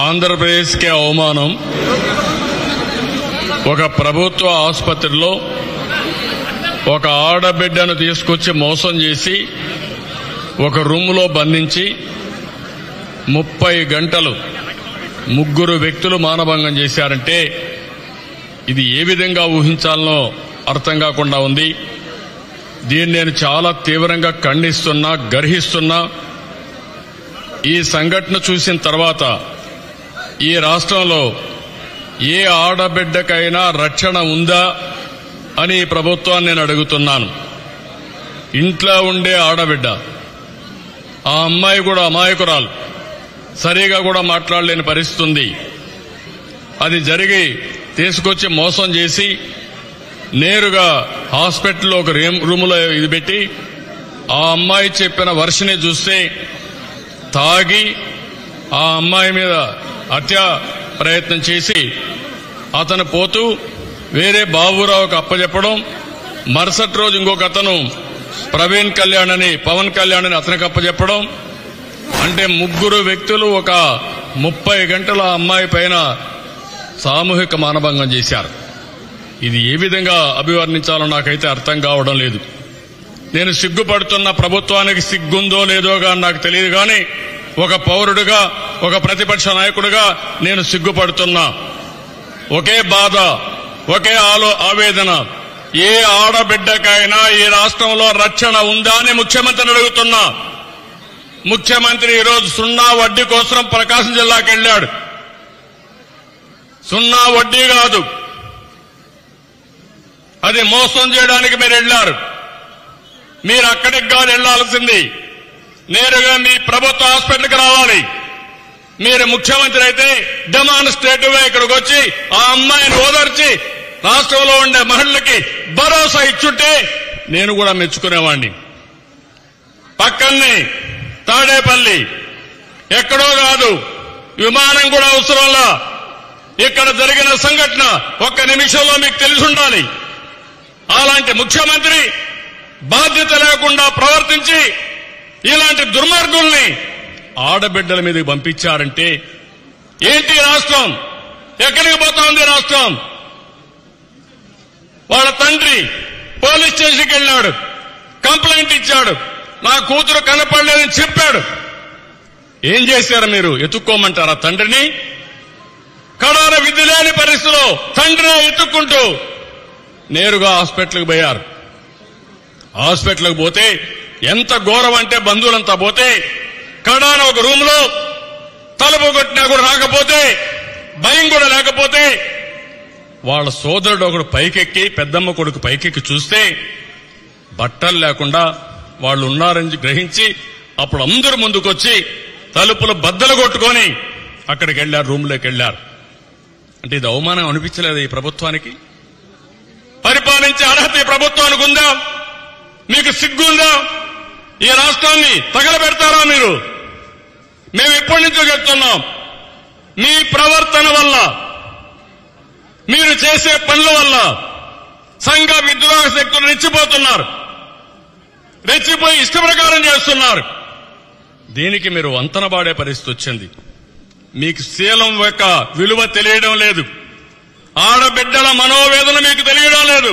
ఆంధ్రప్రదేశ్కి అవమానం. ఒక ప్రభుత్వ ఆసుపత్రిలో ఒక ఆడబిడ్డను తీసుకొచ్చి మోసం చేసి ఒక రూములో బంధించి 30 గంటలు 3 వ్యక్తులు మానభంగం చేశారంటే ఇది ఏ విధంగా ఊహించాలనో అర్థం కాకుండా ఉంది. దీన్ని నేను చాలా తీవ్రంగా ఖండిస్తున్నా, గర్హిస్తున్నా. ఈ సంఘటన చూసిన తర్వాత ఈ రాష్ట్రంలో ఏ ఆడబిడ్డకైనా రక్షణ ఉందా అని ఈ ప్రభుత్వాన్ని నేను అడుగుతున్నాను. ఇంట్లో ఉండే ఆడబిడ్డ, ఆ అమ్మాయి కూడా అమాయకురాలు, సరిగా కూడా మాట్లాడలేని పరిస్థితి ఉంది. అది జరిగి తీసుకొచ్చి మోసం చేసి నేరుగా హాస్పిటల్లో ఒక రూములో ఇది పెట్టి ఆ అమ్మాయి చెప్పిన వర్షని చూస్తే తాగి ఆ అమ్మాయి మీద హత్య ప్రయత్నం చేసి అతను పోతూ వేరే బాబురావుకు అప్పచెప్పడం, మరుసటి రోజు ఇంకొక అతను ప్రవీణ్ కళ్యాణ్ అని, పవన్ కళ్యాణ్ అని అతనికి అప్పచెప్పడం. అంటే 3 వ్యక్తులు ఒక 30 గంటల అమ్మాయి పైన సామూహిక మానభంగం చేశారు. ఇది ఏ విధంగా అభివర్ణించాలో నాకైతే అర్థం కావడం లేదు. నేను సిగ్గుపడుతున్న ప్రభుత్వానికి సిగ్గుందో లేదో కానీ నాకు తెలియదు, కానీ ఒక పౌరుడిగా, ఒక ప్రతిపక్ష నాయకుడిగా నేను సిగ్గుపడుతున్నా. ఒకే బాధ, ఒకే ఆవేదన. ఏ ఆడబిడ్డకైనా ఈ రాష్ట్రంలో రక్షణ ఉందా అని ముఖ్యమంత్రిని అడుగుతున్నా. ముఖ్యమంత్రి ఈరోజు 0 వడ్డీ కోసం ప్రకాశం జిల్లాకి వెళ్లాడు. 0 వడ్డీ కాదు, అది మోసం చేయడానికి మీరు వెళ్లారు. మీరు అక్కడికి కాదు వెళ్లాల్సింది, నేరుగా మీ ప్రభుత్వ హాస్పిటల్కి రావాలి. మీరు ముఖ్యమంత్రి అయితే డెమాన్స్ట్రేటివ్ గా ఇక్కడికి వచ్చి ఆ అమ్మాయిని ఓదార్చి రాష్ట్రంలో ఉండే మహిళలకి భరోసా ఇచ్చుంటే నేను కూడా మెచ్చుకునేవాడిని. పక్కనే తాడేపల్లి, ఎక్కడో కాదు, విమానం కూడా అవసరంలా ఇక్కడ జరిగిన సంఘటన 1 నిమిషంలో మీకు తెలిసి ఉండాలి. అలాంటి ముఖ్యమంత్రి బాధ్యత లేకుండా ప్రవర్తించి ఇలాంటి దుర్మార్గుల్ని ఆడబిడ్డల మీదకి పంపించారంటే ఏంటి రాష్ట్రం? ఎక్కడికి పోతోంది రాష్ట్రం? వాళ్ళ తండ్రి పోలీస్ స్టేషన్కి వెళ్ళాడు, కంప్లైంట్ ఇచ్చాడు, నా కూతురు కనపడలేదని చెప్పాడు. ఏం చేశారు మీరు? ఎత్తుక్కోమంటారా తండ్రిని? కడాన విధి లేని పరిస్థితిలో తండ్రిని ఎత్తుక్కుంటూ నేరుగా హాస్పిటల్కి పోయారు. హాస్పిటల్కి పోతే ఎంత ఘోరం అంటే బంధువులంతా పోతే కడాన ఒక రూమ్ లో తలుపు కొట్టినా కూడా రాకపోతే, భయం కూడా లేకపోతే, వాళ్ళ సోదరుడు ఒకడు పైకెక్కి, పెద్దమ్మ కొడుకు పైకెక్కి చూస్తే బట్టలు లేకుండా వాళ్ళు ఉన్నారని గ్రహించి అప్పుడు అందరూ ముందుకొచ్చి తలుపులు బద్దలు కొట్టుకొని అక్కడికి వెళ్లారు, రూమ్లోకి వెళ్లారు. అంటే ఇది అవమానం అనిపించలేదు ఈ ప్రభుత్వానికి? పరిపాలించే అర్హత ఈ ప్రభుత్వానికి ఉందా? మీకు సిగ్గుందా? ఈ రాష్ట్రాన్ని తగలబెడతారా మీరు? మేము ఎప్పటి నుంచో చెప్తున్నాం, మీ ప్రవర్తన వల్ల, మీరు చేసే పనుల వల్ల సంఘ విద్రోహ శక్తులు రెచ్చిపోతున్నారు, రెచ్చిపోయి ఇష్ట ప్రకారం చేస్తున్నారు. దీనికి మీరు వంతనబాడే పరిస్థితి వచ్చింది. మీకు శీలం యొక్క విలువ తెలియడం లేదు, ఆడబిడ్డల మనోవేదన మీకు తెలియడం లేదు.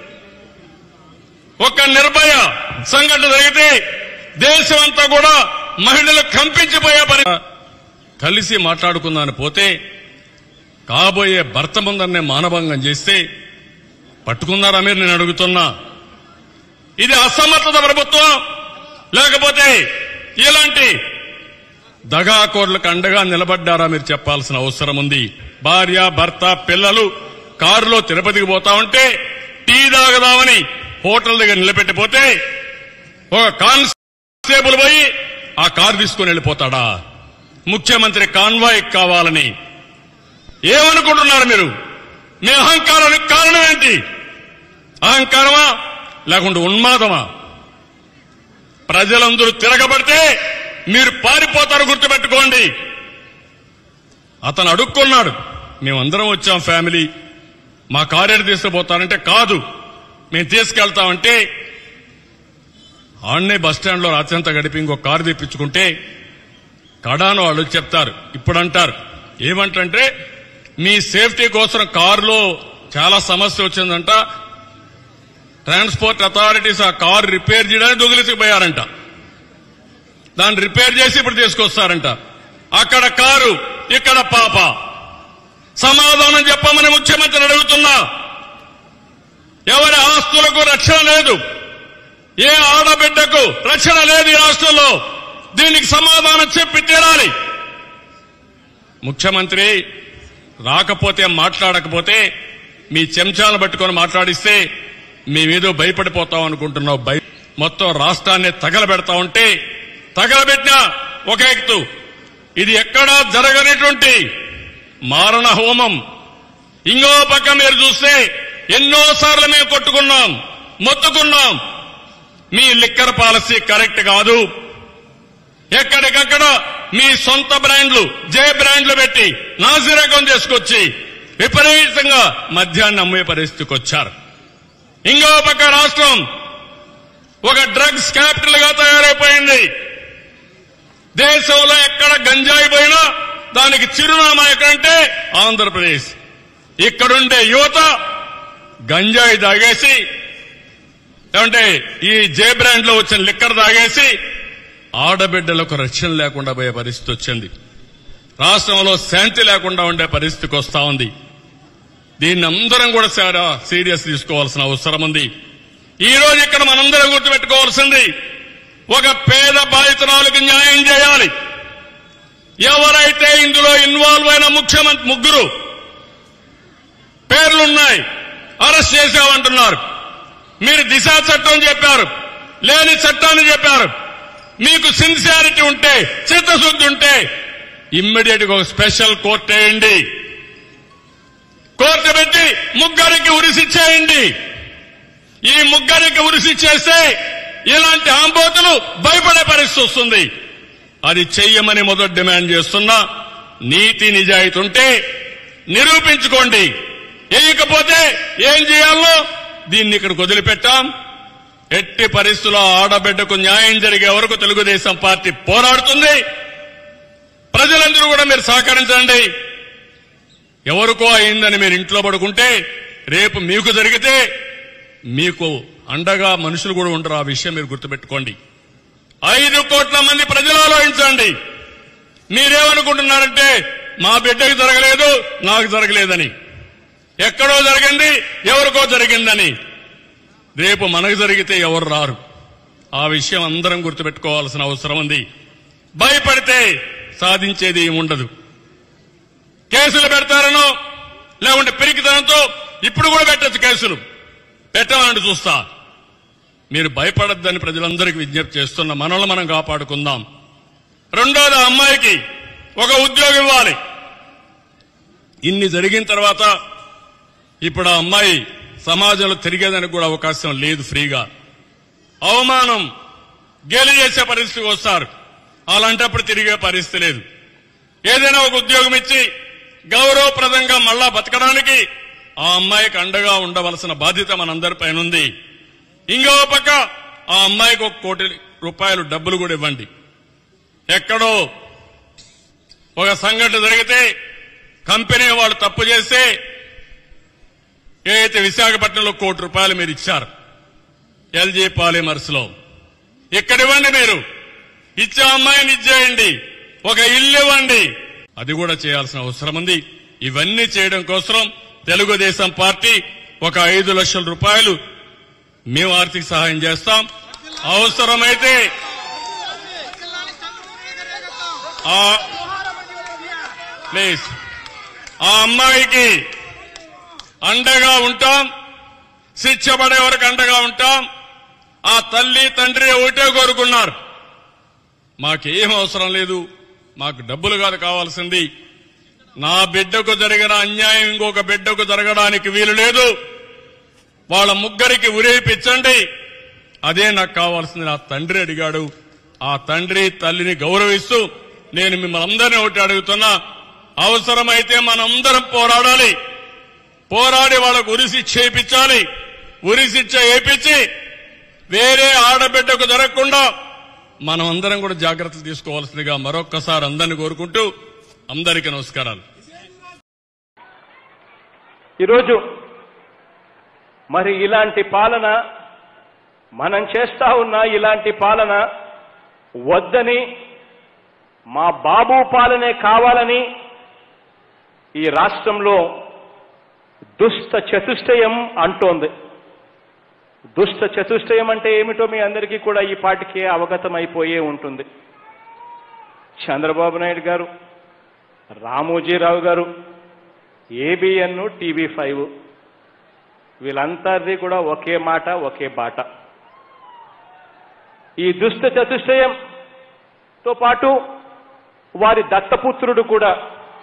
ఒక నిర్భయ సంఘటన జరిగితే దేశమంతా కూడా మహిళలు కంపించిపోయే కలిసి మాట్లాడుకుందాని పోతే కాబోయే భర్త ముందరనే మానభంగం చేస్తే పట్టుకున్నారా మీరు? నేను అడుగుతున్నా. ఇది అసమర్థత ప్రభుత్వం, లేకపోతే ఇలాంటి దగాకోర్లకు అండగా నిలబడ్డారా మీరు? చెప్పాల్సిన అవసరం ఉంది. భార్య, భర్త, పిల్లలు కారులో తిరుపతికి పోతా ఉంటే టీ తాగదామని హోటల్ దగ్గర నిలబెట్టిపోతే ఒక కానిస్టేబుల్ పోయి ఆ కారు తీసుకుని వెళ్ళిపోతాడా? ముఖ్యమంత్రి కాన్వాయ్ కావాలని ఏమనుకుంటున్నారు మీరు? మీ అహంకారానికి కారణం ఏంటి? అహంకారమా లేకుంటే ఉన్మాదమా? ప్రజలందరూ తిరగబడితే మీరు పారిపోతారు, గుర్తుపెట్టుకోండి. అతను అడుక్కున్నాడు, మేమందరం వచ్చాం ఫ్యామిలీ, మా కారు తీసుకుపోతానంటే కాదు మేము తీసుకెళ్తామంటే ఆడనే బస్టాండ్ లో రాత్రి అంతా గడిపి ఇంకో కారు తెప్పించుకుంటే కడాను వాళ్ళు చెప్తారు, ఇప్పుడంటారు ఏమంటే మీ సేఫ్టీ కోసం కారులో చాలా సమస్య వచ్చిందంట. ట్రాన్స్పోర్ట్ అథారిటీస్ ఆ కారు రిపేర్ చేయడానికి దొంగిలిసిపోయారంట. దాన్ని రిపేర్ చేసి ఇప్పుడు తీసుకొస్తారంట. అక్కడ కారు, ఇక్కడ పాప. సమాధానం చెప్పమని ముఖ్యమంత్రిని అడుగుతున్నా. ఎవరి ఆస్తులకు రక్షణ లేదు, ఏ ఆడబిడ్డకు రక్షణ లేదు ఈ రాష్ట్రంలో. దీనికి సమాధానం చెప్పి తీరాలి. ముఖ్యమంత్రి రాకపోతే, మాట్లాడకపోతే మీ చెంచాలను పట్టుకొని మాట్లాడిస్తే మేమేదో భయపడిపోతాం అనుకుంటున్నావు. మొత్తం రాష్ట్రాన్ని తగలబెడతా ఉంటే తగలబెట్టిన ఒక ఎత్తు. ఇది ఎక్కడా జరగనటువంటి మారణ హోమం. ఇంకో పక్క మీరు చూస్తే ఎన్నోసార్లు మేము కొట్టుకున్నాం, మొత్తుకున్నాం. మీ లిక్కర్ పాలసీ కరెక్ట్ కాదు. ఎక్కడికక్కడ మీ సొంత బ్రాండ్లు, జే బ్రాండ్లు పెట్టి నాసిరకం చేసుకొచ్చి విపరీతంగా మద్యాన్ని అమ్మే పరిస్థితికి వచ్చారు. ఇంకో పక్క రాష్ట్రం ఒక డ్రగ్స్ క్యాపిటల్ గా తయారైపోయింది. దేశంలో ఎక్కడ గంజాయి పోయినా దానికి చిరునామా ఎక్కడంటే ఆంధ్రప్రదేశ్. ఇక్కడుండే యువత గంజాయి తాగేసి, ఏమంటే ఈ జే బ్రాండ్ లో వచ్చిన లిక్కర్ తాగేసి ఆడబిడ్డలకు రక్షణ లేకుండా పోయే పరిస్థితి వచ్చింది. రాష్ట్రంలో శాంతి లేకుండా ఉండే పరిస్థితికి వస్తా ఉంది. దీన్ని అందరం కూడా సీరియస్ తీసుకోవాల్సిన అవసరం ఉంది. ఈ రోజు ఇక్కడ మనందరం గుర్తుపెట్టుకోవాల్సింది, ఒక పేద బాధితురాలకు న్యాయం చేయాలి. ఎవరైతే ఇందులో ఇన్వాల్వ్ అయిన ముఖ్యమంత్రి ముగ్గురు పేర్లున్నాయి, అరెస్ట్ చేశామంటున్నారు. మీరు దిశ చట్టం చెప్పారు, లేని చట్టాన్ని చెప్పారు. మీకు సిన్సియారిటీ ఉంటే, చిత్తశుద్ధి ఉంటే ఇమ్మీడియట్ గా ఒక స్పెషల్ కోర్టు వేయండి. కోర్టు పెట్టి ముగ్గురికి ఉరిశిచ్చేయండి. ఈ ముగ్గురికి ఉరిశిచ్చేస్తే ఇలాంటి ఆంబోతులు భయపడే పరిస్థితి వస్తుంది. అది చెయ్యమని మొదటి డిమాండ్ చేస్తున్నా. నీతి నిజాయితీ ఉంటే నిరూపించుకోండి. వేయకపోతే ఏం చేయాలో దీన్ని ఇక్కడికి వదిలిపెట్టాం. ఎట్టి పరిస్థితుల్లో ఆడబిడ్డకు న్యాయం జరిగే వరకు తెలుగుదేశం పార్టీ పోరాడుతుంది. ప్రజలందరూ కూడా మీరు సహకరించండి. ఎవరికో అయిందని మీరు ఇంట్లో పడుకుంటే రేపు మీకు జరిగితే మీకు అండగా మనుషులు కూడా ఉండరు. ఆ విషయం మీరు గుర్తుపెట్టుకోండి. 5 కోట్ల మంది ప్రజలు ఆలోచించండి. మీరేమనుకుంటున్నారంటే మా బిడ్డకు జరగలేదు, నాకు జరగలేదని. ఎక్కడో జరిగింది, ఎవరికో జరిగిందని. రేపు మనకు జరిగితే ఎవరు రారు. ఆ విషయం అందరం గుర్తుపెట్టుకోవాల్సిన అవసరం ఉంది. భయపడితే సాధించేది ఉండదు. కేసులు పెడతారనో లేకుంటే పిరికితనంతో ఇప్పుడు కూడా పెట్టచ్చు. కేసులు పెట్టాలని చూస్తా. మీరు భయపడద్దని ప్రజలందరికీ విజ్ఞప్తి చేస్తున్న. మనల్ని మనం కాపాడుకుందాం. రెండోది, అమ్మాయికి ఒక ఉద్యోగం ఇవ్వాలి. ఇన్ని జరిగిన తర్వాత ఇప్పుడు ఆ అమ్మాయి సమాజంలో తిరిగేదానికి కూడా అవకాశం లేదు. ఫ్రీగా అవమానం, గేలి చేసే పరిస్థితికి వస్తారు. అలాంటప్పుడు తిరిగే పరిస్థితి లేదు. ఏదైనా ఒక ఉద్యోగం ఇచ్చి గౌరవప్రదంగా మళ్ళా బతకడానికి ఆ అమ్మాయికి అండగా ఉండవలసిన బాధ్యత మనందరిపైన ఉంది. ఇంకో పక్క ఆ అమ్మాయికి 1 కోటి రూపాయలు డబ్బులు కూడా ఇవ్వండి. ఎక్కడో ఒక సంఘటన జరిగితే, కంపెనీ వాళ్ళు తప్పు చేస్తే, ఏదైతే విశాఖపట్నంలో 1 కోటి రూపాయలు మీరు ఇచ్చారు ఎల్జీ పాలిమర్స్ లో, ఇక్కడ ఇవ్వండి. మీరు ఇచ్చే అమ్మాయిని ఇచ్చేయండి. ఒక ఇల్లు ఇవ్వండి. అది కూడా చేయాల్సిన అవసరం ఉంది. ఇవన్నీ చేయడం కోసం తెలుగుదేశం పార్టీ ఒక 5 లక్షల రూపాయలు మేము ఆర్థిక సహాయం చేస్తాం. అవసరమైతే ప్లీజ్ ఆ అమ్మాయికి అండగా ఉంటాం. శిక్ష పడే వరకు అండగా ఉంటాం. ఆ తల్లి తండ్రి ఒకటే కోరుకున్నారు, మాకేం అవసరం లేదు, మాకు డబ్బులు కాదు కావాల్సింది, నా బిడ్డకు జరిగిన అన్యాయం ఇంకొక బిడ్డకు జరగడానికి వీలు లేదు, వాళ్ళ ముగ్గురికి ఉరేపించండి, అదే నాకు కావాల్సింది నా తండ్రి అడిగాడు. ఆ తండ్రి తల్లిని గౌరవిస్తూ నేను మిమ్మల్ని అందరినీ ఒకటి అడుగుతున్నా, అవసరమైతే మనందరం పోరాడాలి. పోరాడి వాళ్ళకు ఉరిశిక్ష చేయించాలి. ఉరిశిక్ష చేయించి వేరే ఆడబిడ్డకు జరగకుండా మనం అందరం కూడా జాగ్రత్తలు తీసుకోవాల్సిందిగా మరొక్కసారి అందరినీ కోరుకుంటూ అందరికీ నమస్కారాలు. ఈరోజు మరి ఇలాంటి పాలన మనం చేస్తా ఉన్న ఇలాంటి పాలన వద్దని, మా బాబు పాలనే కావాలని ఈ రాష్ట్రంలో దుష్ట చతుష్టయం అంటోంది. దుష్ట చతుష్టయం అంటే ఏమిటో మీ అందరికీ కూడా ఈ పాటికే అవగతమైపోయే ఉంటుంది. చంద్రబాబు నాయుడు గారు, రామోజీరావు గారు, ఏబిఎన్, టీవీ5 వీళ్ళందరిది కూడా ఒకే మాట ఒకే బాట. ఈ దుష్ట చతుష్టయంతో పాటు వారి దత్తపుత్రుడు కూడా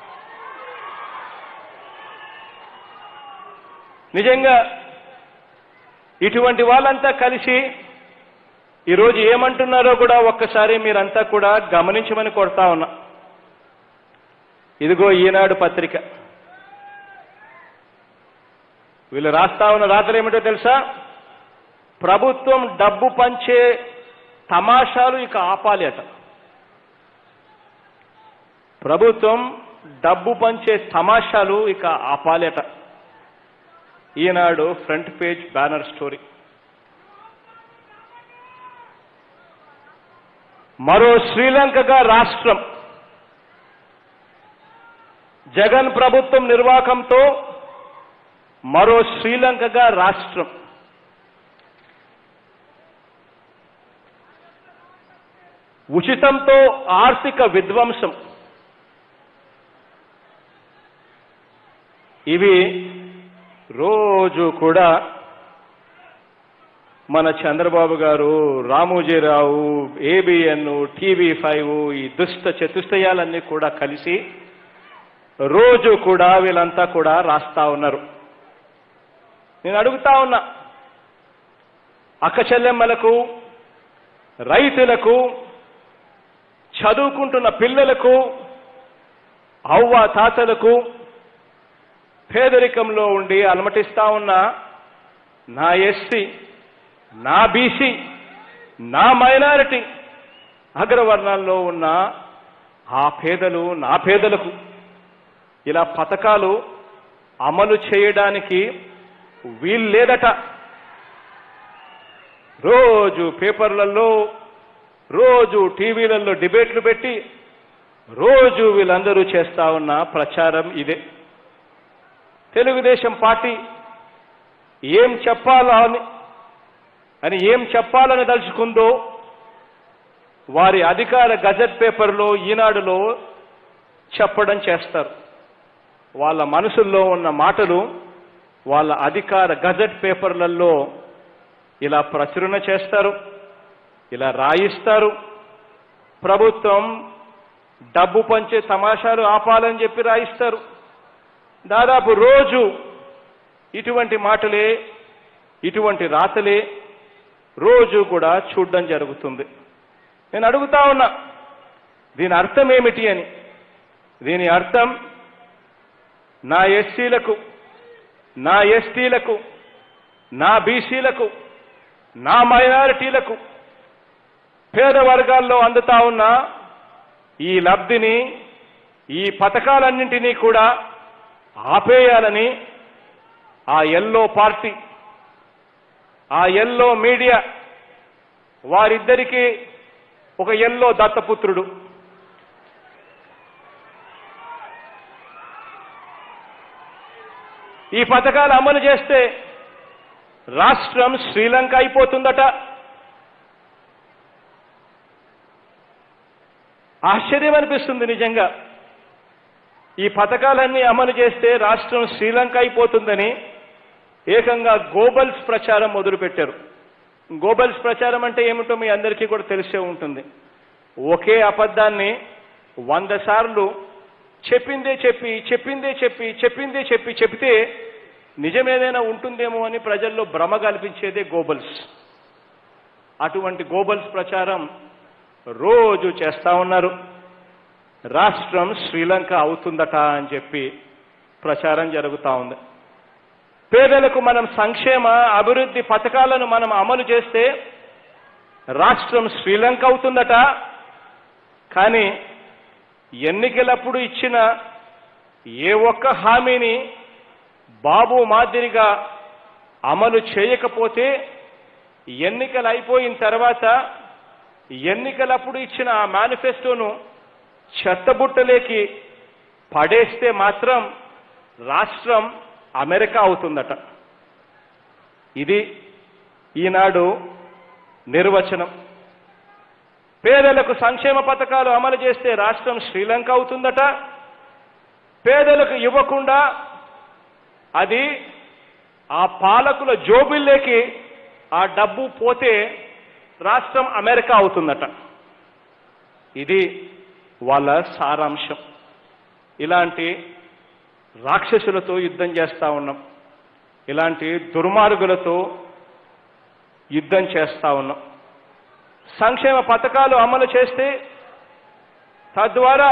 నిజంగా ఇటువంటి వాళ్ళంతా కలిసి ఈరోజు ఏమంటున్నారో కూడా ఒక్కసారి మీరంతా కూడా గమనించమని కోరుతా ఉన్నా. ఇదిగో ఈనాడు పత్రిక, వీళ్ళు రాస్తా ఉన్న రాతలు ఏమిటో తెలుసా? ప్రభుత్వం డబ్బు పంచే తమాషాలు ఇక ఆపాలి అట. ప్రభుత్వం డబ్బు పంచే తమాషాలు ఇక ఆపాలి అట. Eenadu front page banner story. మరో శ్రీలంకగా రాష్ట్రం. జగన్ ప్రభుత్వం నిర్వాకంతో మరో శ్రీలంకగా రాష్ట్రం. ఉచితంతో ఆర్థిక విధ్వంసం. ఇవి రోజు కూడా మన చంద్రబాబు గారు, రామోజీరావు, ఏబిఎన్, టీవీ5 ఈ దుష్ట చతుష్టయాలన్నీ కూడా కలిసి రోజు కూడా వీళ్ళంతా కూడా రాస్తా ఉన్నారు. నేను అడుగుతా ఉన్నా, అక్క చెల్లెమ్మలకు, రైతులకు, చదువుకుంటున్న పిల్లలకు, అవ్వ తాతలకు, పేదరికంలో ఉండి అలమటిస్తా ఉన్న నా ఎస్సీ, నా బీసీ, నా మైనారిటీ, అగ్రవర్ణాల్లో ఉన్న ఆ పేదలు, నా పేదలకు ఇలా పథకాలు అమలు చేయడానికి వీల్లేదట. రోజు పేపర్లలో, రోజు టీవీలలో డిబేట్లు పెట్టి రోజు వీళ్ళందరూ చేస్తా ఉన్న ప్రచారం ఇదే. తెలుగుదేశం పార్టీ ఏం చెప్పాలని తలుచుకుందో వారి అధికార గజెట్ పేపర్లో, ఈనాడులో చెప్పడం చేస్తారు. వాళ్ళ మనసుల్లో ఉన్న మాటలు వాళ్ళ అధికార గజెట్ పేపర్లలో ఇలా ప్రచురణ చేస్తారు, ఇలా రాయిస్తారు. ప్రభుత్వం డబ్బు పంచే తమాషాలు ఆపాలని చెప్పి రాయిస్తారు. దాదాపు రోజు ఇటువంటి మాటలే, ఇటువంటి రాతలే రోజు కూడా చూడడం జరుగుతుంది. నేను అడుగుతా ఉన్నా, దీని అర్థం ఏమిటి అని. దీని అర్థం నా ఎస్సీలకు, నా ఎస్టీలకు, నా బీసీలకు, నా మైనారిటీలకు, పేద వర్గాల్లో అందుతా ఉన్న ఈ లబ్ధిని, ఈ పథకాలన్నింటినీ కూడా ఆపేయాలని ఆ ఎల్లో పార్టీ, ఆ ఎల్లో మీడియా, వారిద్దరికీ ఒక ఎల్లో దత్తపుత్రుడు. ఈ పథకాలు అమలు చేస్తే రాష్ట్రం శ్రీలంక అయిపోతుందట. ఆశ్చర్యం అనిపిస్తుంది నిజంగా. ఈ పథకాలన్నీ అమలు చేస్తే రాష్ట్రం శ్రీలంక అయిపోతుందని ఏకంగా గోబల్స్ ప్రచారం మొదలుపెట్టారు. గోబల్స్ ప్రచారం అంటే ఏమిటో మీ అందరికీ కూడా తెలిసే ఉంటుంది. ఒకే అబద్ధాన్ని 100 సార్లు చెప్తే నిజమేదైనా ఉంటుందేమో అని ప్రజల్లో భ్రమ కల్పించేదే గోబల్స్. అటువంటి గోబల్స్ ప్రచారం రోజు చేస్తా ఉన్నారు. రాష్ట్రం శ్రీలంక అవుతుందట అని చెప్పి ప్రచారం జరుగుతూ ఉంది. పేదలకు మనం సంక్షేమ అభివృద్ధి పథకాలను మనం అమలు చేస్తే రాష్ట్రం శ్రీలంక అవుతుందట. కానీ ఎన్నికలప్పుడు ఇచ్చిన ఏ ఒక్క హామీని బాబు మాదిరిగా అమలు చేయకపోతే ఎన్నికలు అయిపోయిన తర్వాత ఎన్నికలప్పుడు ఇచ్చిన ఆ మేనిఫెస్టోను చెత్తబుట్టలేకి పడేస్తే మాత్రం రాష్ట్రం అమెరికా అవుతుందట. ఇది ఈనాడు నిర్వచనం. పేదలకు సంక్షేమ పథకాలు అమలు చేస్తే రాష్ట్రం శ్రీలంక అవుతుందట. పేదలకు ఇవ్వకుండా అది ఆ పాలకుల జోబుల్లోకి ఆ డబ్బు పోతే రాష్ట్రం అమెరికా అవుతుందట. ఇది వాళ్ళ సారాంశం. ఇలాంటి రాక్షసులతో యుద్ధం చేస్తా ఉన్నాం. ఇలాంటి దుర్మార్గులతో యుద్ధం చేస్తా ఉన్నాం. సంక్షేమ పథకాలు అమలు చేస్తే తద్వారా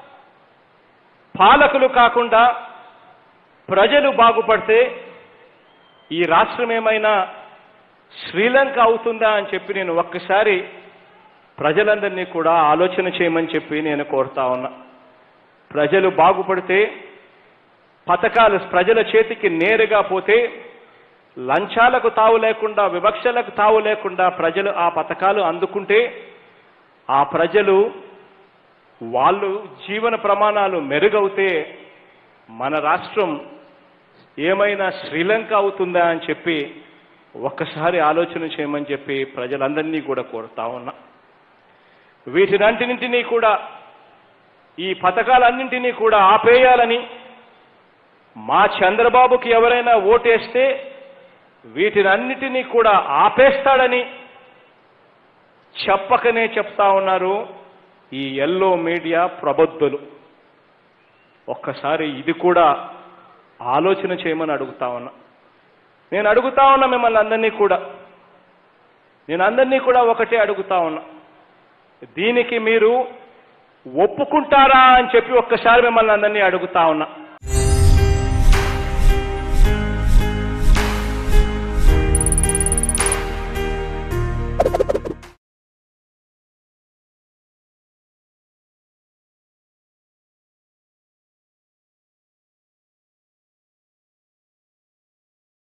పాలకులు కాకుండా ప్రజలు బాగుపడితే ఈ రాష్ట్రం ఏమైనా శ్రీలంక అవుతుందా అని చెప్పి నేను ఒక్కసారి ప్రజలందరినీ కూడా ఆలోచన చేయమని చెప్పి నేను కోరుతా ఉన్నా. ప్రజలు బాగుపడితే పథకాలు ప్రజల చేతికి నేరుగా పోతే లంచాలకు తావు లేకుండా వివక్షలకు తావు లేకుండా ప్రజలు ఆ పథకాలు అందుకుంటే ఆ ప్రజలు వాళ్ళు జీవన ప్రమాణాలు మెరుగవుతే మన రాష్ట్రం ఏమైనా శ్రీలంక అవుతుందా అని చెప్పి ఒక్కసారి ఆలోచన చేయమని చెప్పి ప్రజలందరినీ కూడా కోరుతా ఉన్నా. వీటినంటినింటినీ కూడా ఈ పథకాలన్నింటినీ కూడా ఆపేయాలని మా చంద్రబాబుకి ఎవరైనా ఓటేస్తే వీటినన్నిటినీ కూడా ఆపేస్తాడని చెప్పకనే చెప్తా ఉన్నారు ఈ ఎల్లో మీడియా ప్రబుద్ధులు. ఒక్కసారి ఇది కూడా ఆలోచన చేయమని అడుగుతా ఉన్నా. నేను అడుగుతా ఉన్నా మిమ్మల్ని అందరినీ కూడా, నేను అందరినీ కూడా ఒకటే అడుగుతా ఉన్నా, దీనికి మీరు ఒప్పుకుంటారా అని చెప్పి ఒక్కసారి మిమ్మల్ని అందరినీ అడుగుతా ఉన్నా.